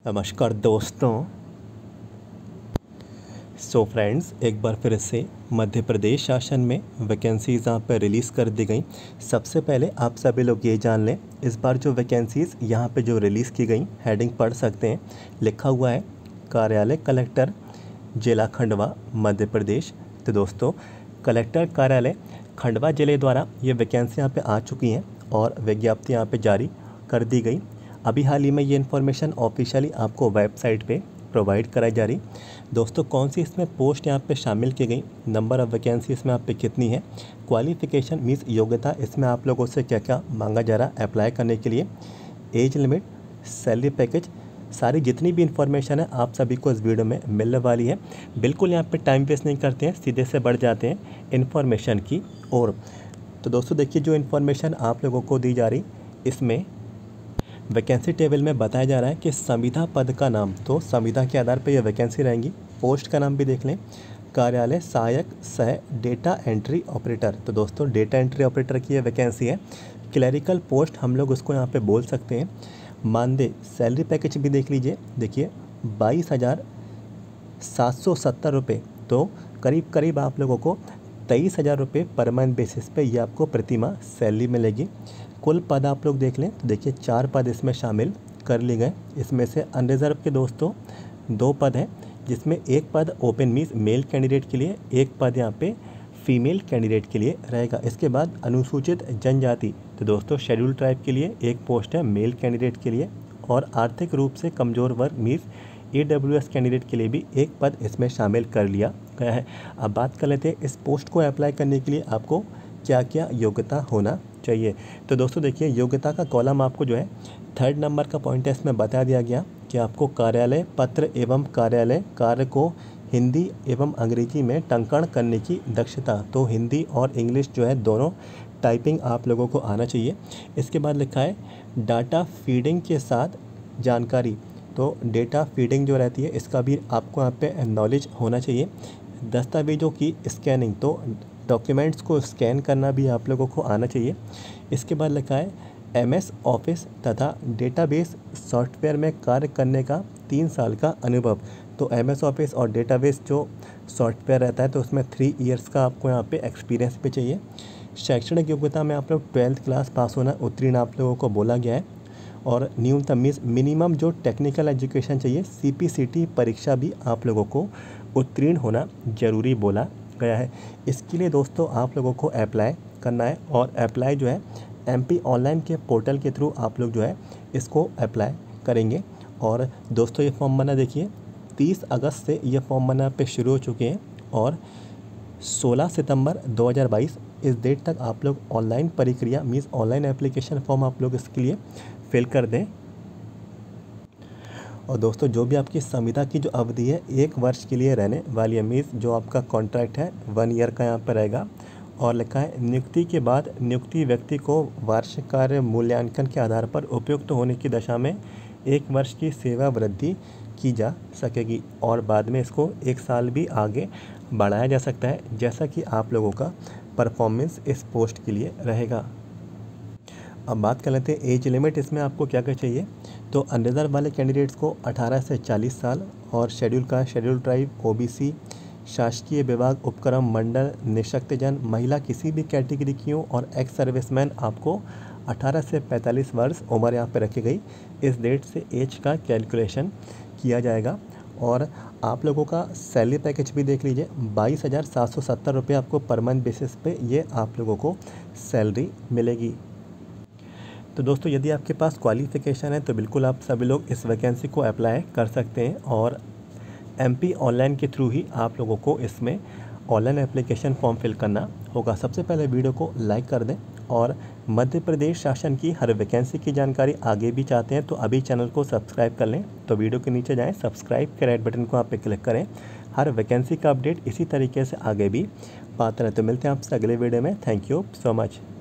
नमस्कार दोस्तों। फ्रेंड्स, एक बार फिर से मध्य प्रदेश शासन में वैकेंसीज़ यहाँ पर रिलीज़ कर दी गई। सबसे पहले आप सभी लोग ये जान लें, इस बार जो वैकेंसीज़ यहाँ पे जो रिलीज़ की गई, हेडिंग पढ़ सकते हैं। लिखा हुआ है कार्यालय कलेक्टर जिला खंडवा मध्य प्रदेश। तो दोस्तों, कलेक्टर कार्यालय खंडवा जिले द्वारा ये वैकेंसी यहाँ पे आ चुकी हैं और विज्ञप्ति यहाँ पे जारी कर दी गई। अभी हाल ही में ये इन्फॉर्मेशन ऑफिशियली आपको वेबसाइट पे प्रोवाइड कराई जा रही। दोस्तों, कौन सी इसमें पोस्ट यहाँ पे शामिल की गई, नंबर ऑफ़ वैकेंसी इसमें आप पे कितनी है, क्वालिफ़िकेशन मीन्स योग्यता इसमें आप लोगों से क्या क्या मांगा जा रहा है अप्लाई करने के लिए, एज लिमिट, सैलरी पैकेज, सारी जितनी भी इन्फॉर्मेशन है आप सभी को इस वीडियो में मिलने वाली है। बिल्कुल यहाँ पे टाइम वेस्ट नहीं करते हैं, सीधे से बढ़ जाते हैं इन्फॉर्मेशन की ओर। तो दोस्तों देखिए, जो इन्फॉर्मेशन आप लोगों को दी जा रही, इसमें वैकेंसी टेबल में बताया जा रहा है कि संविदा पद का नाम, तो संविदा के आधार पर यह वैकेंसी रहेंगी। पोस्ट का नाम भी देख लें, कार्यालय सहायक सह डेटा एंट्री ऑपरेटर। तो दोस्तों, डेटा एंट्री ऑपरेटर की यह वैकेंसी है। क्लरिकल पोस्ट हम लोग उसको यहाँ पे बोल सकते हैं। मानदेय, सैलरी पैकेज भी देख लीजिए। देखिए 22,770 रुपये, तो करीब करीब आप लोगों को 23,000 रुपये पर मंथ बेसिस पे ये आपको प्रतिमाह सैलरी मिलेगी। कुल पद आप लोग देख लें तो देखिए 4 पद इसमें शामिल कर लिए गए। इसमें से अनरिजर्व के दोस्तों 2 पद हैं, जिसमें एक पद ओपन मीन्स मेल कैंडिडेट के लिए, एक पद यहाँ पे फीमेल कैंडिडेट के लिए रहेगा। इसके बाद अनुसूचित जनजाति, तो दोस्तों शेड्यूल ट्राइब के लिए एक पोस्ट है मेल कैंडिडेट के लिए, और आर्थिक रूप से कमज़ोर वर्ग मीन्स AWS कैंडिडेट के लिए भी एक पद इसमें शामिल कर लिया गया है। अब बात कर लेते हैं इस पोस्ट को अप्लाई करने के लिए आपको क्या क्या योग्यता होना चाहिए। तो दोस्तों देखिए, योग्यता का कॉलम आपको जो है 3rd नंबर का पॉइंट है, इसमें बता दिया गया कि आपको कार्यालय पत्र एवं कार्यालय कार्य को हिंदी एवं अंग्रेजी में टंकण करने की दक्षता, तो हिंदी और इंग्लिश जो है दोनों टाइपिंग आप लोगों को आना चाहिए। इसके बाद लिखा है डाटा फीडिंग के साथ जानकारी, तो डेटा फीडिंग जो रहती है इसका भी आपको यहाँ पे नॉलेज होना चाहिए। दस्तावेज़ों की स्कैनिंग, तो डॉक्यूमेंट्स को स्कैन करना भी आप लोगों को आना चाहिए। इसके बाद लिखा है MS ऑफिस तथा डेटाबेस सॉफ्टवेयर में कार्य करने का 3 साल का अनुभव, तो MS ऑफिस और डेटाबेस जो सॉफ्टवेयर रहता है तो उसमें 3 इयर्स का आपको यहाँ पे एक्सपीरियंस भी चाहिए। शैक्षणिक योग्यता में आप लोग 12th क्लास पास होना उत्तीर्ण आप लोगों को बोला गया है, और न्यूनतम मीन्स मिनिमम जो टेक्निकल एजुकेशन चाहिए CPCT परीक्षा भी आप लोगों को उत्तीर्ण होना जरूरी बोला गया है। इसके लिए दोस्तों आप लोगों को अप्लाई करना है, और अप्लाई जो है MP ऑनलाइन के पोर्टल के थ्रू आप लोग जो है इसको अप्लाई करेंगे। और दोस्तों ये फॉर्म भरना देखिए 30 अगस्त से ये फॉर्म भरना पे शुरू हो चुके हैं, और 16 सितंबर 2022 इस डेट तक आप लोग ऑनलाइन प्रक्रिया मीन्स ऑनलाइन एप्लीकेशन फॉर्म आप लोग इसके लिए फिल कर दें। और दोस्तों, जो भी आपकी संविदा की जो अवधि है 1 वर्ष के लिए रहने वाली है, मीन्स जो आपका कॉन्ट्रैक्ट है 1 ईयर का यहाँ पर रहेगा। और लिखा है नियुक्ति के बाद नियुक्ति व्यक्ति को वार्षिक कार्य मूल्यांकन के आधार पर उपयुक्त होने की दशा में 1 वर्ष की सेवा वृद्धि की जा सकेगी, और बाद में इसको 1 साल भी आगे बढ़ाया जा सकता है, जैसा कि आप लोगों का परफॉर्मेंस इस पोस्ट के लिए रहेगा। अब बात कर लेते हैं एज लिमिट, इसमें आपको क्या क्या चाहिए। तो अनरिजर्व वाले कैंडिडेट्स को 18 से 40 साल, और schedule caste, schedule tribe, OBC, शासकीय विभाग, उपक्रम, मंडल, निःशक्तजन, महिला किसी भी कैटेगरी की हो, और एक्स सर्विसमैन आपको 18 से 45 वर्ष उम्र यहाँ पे रखी गई। इस डेट से एज का कैलकुलेशन किया जाएगा। और आप लोगों का सैलरी पैकेज भी देख लीजिए, 22,770 रुपये आपको पर मंथ बेसिस पे ये आप लोगों को सैलरी मिलेगी। तो दोस्तों, यदि आपके पास क्वालिफ़िकेशन है तो बिल्कुल आप सभी लोग इस वैकेंसी को अप्लाई कर सकते हैं, और MP ऑनलाइन के थ्रू ही आप लोगों को इसमें ऑनलाइन एप्लीकेशन फॉर्म फिल करना होगा। सबसे पहले वीडियो को लाइक कर दें, और मध्य प्रदेश शासन की हर वैकेंसी की जानकारी आगे भी चाहते हैं तो अभी चैनल को सब्सक्राइब कर लें। तो वीडियो के नीचे जाएं, सब्सक्राइब के रेड बटन को आप पे क्लिक करें। हर वैकेंसी का अपडेट इसी तरीके से आगे भी पाते रहें। तो मिलते हैं आपसे अगले वीडियो में। Thank you so much.